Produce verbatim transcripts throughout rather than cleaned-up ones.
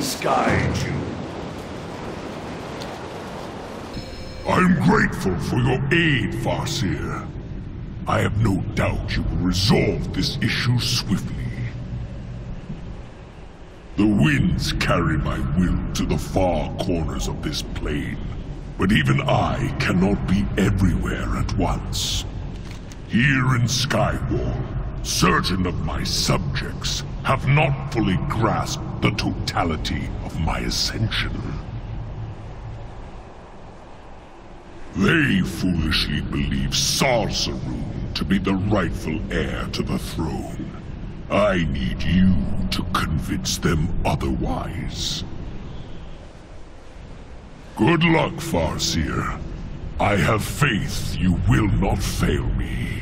winds guide you. I'm grateful for your aid, Farseer. I have no doubt you will resolve this issue swiftly. The winds carry my will to the far corners of this plane, but even I cannot be everywhere at once. Here in Skywall, certain of my subjects have not fully grasped the totality of my ascension. They foolishly believe Sarsaroon to be the rightful heir to the throne. I need you to convince them otherwise. Good luck, Farseer. I have faith you will not fail me.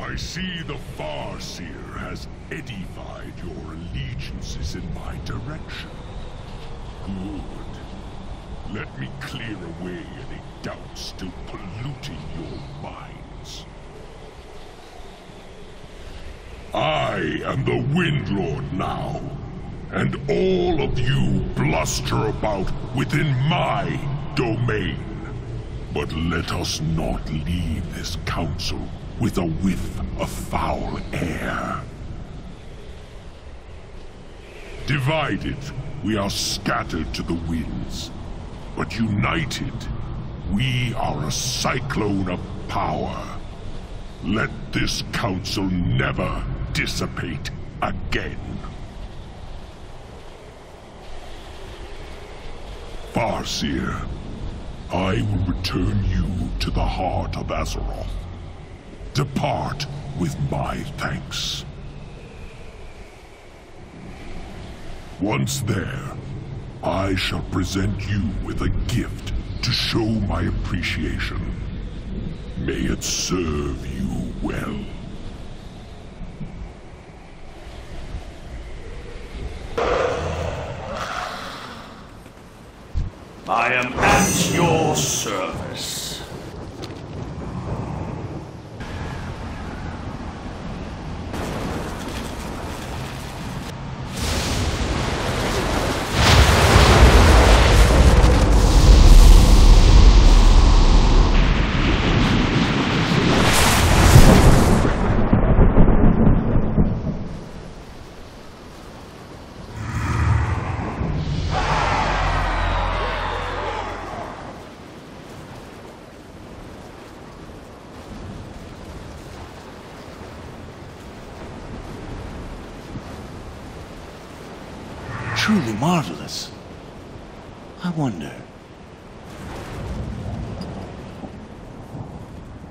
I see the Farseer has edified your allegiances in my direction. Good. Let me clear away any doubts still polluting your minds. I am the Windlord now, and all of you bluster about within my domain. But let us not leave this council with a whiff of foul air. Divided, we are scattered to the winds, but united, we are a cyclone of power. Let this council never dissipate again. Farseer, I will return you to the heart of Azeroth. Depart with my thanks. Once there, I shall present you with a gift to show my appreciation. May it serve you well. I am at your service. Truly marvelous. I wonder,